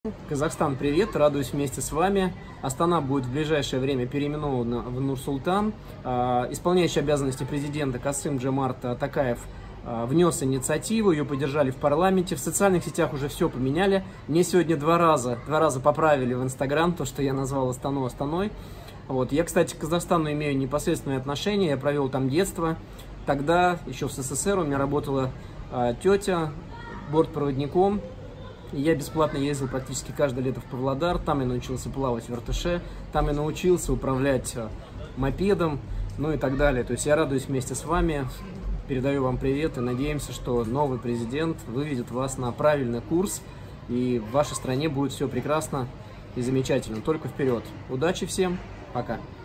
Казахстан, привет! Радуюсь вместе с вами. Астана будет в ближайшее время переименована в Нур-Султан. Исполняющий обязанности президента Касым-Жомарт Токаев внес инициативу, ее поддержали в парламенте. В социальных сетях уже все поменяли. Мне сегодня два раза поправили в Инстаграм то, что я назвал Астану Астаной. Вот. Я, кстати, к Казахстану имею непосредственное отношение. Я провел там детство. Тогда, еще в СССР, у меня работала тетя бортпроводником. Я бесплатно ездил практически каждое лето в Павлодар, там я научился плавать в вертыше, там я научился управлять мопедом, ну и так далее. То есть я радуюсь вместе с вами, передаю вам привет и надеемся, что новый президент выведет вас на правильный курс, и в вашей стране будет все прекрасно и замечательно. Только вперед. Удачи всем, пока.